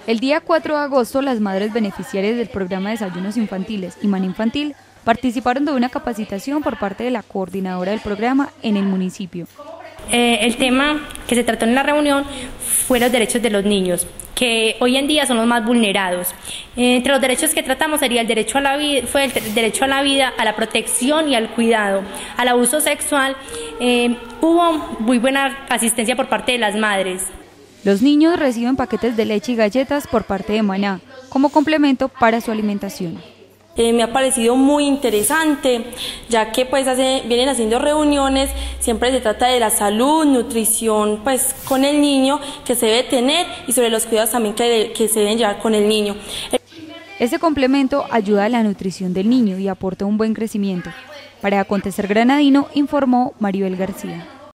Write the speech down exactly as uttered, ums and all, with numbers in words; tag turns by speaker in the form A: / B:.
A: El día cuatro de agosto, las madres beneficiarias del programa Desayunos Infantiles y Maná Infantil participaron de una capacitación por parte de la coordinadora del programa en el municipio.
B: Eh, el tema que se trató en la reunión fue los derechos de los niños, que hoy en día son los más vulnerados. Eh, entre los derechos que tratamos sería el derecho a la vida, fue el derecho a la vida, a la protección y al cuidado, al abuso sexual. Eh, hubo muy buena asistencia por parte de las madres.
A: Los niños reciben paquetes de leche y galletas por parte de Maná, como complemento para su alimentación.
C: Eh, me ha parecido muy interesante, ya que pues hace, vienen haciendo reuniones, siempre se trata de la salud, nutrición pues con el niño que se debe tener y sobre los cuidados también que, de, que se deben llevar con el niño.
A: Este complemento ayuda a la nutrición del niño y aporta un buen crecimiento. Para Acontecer Granadino, informó Maribel García.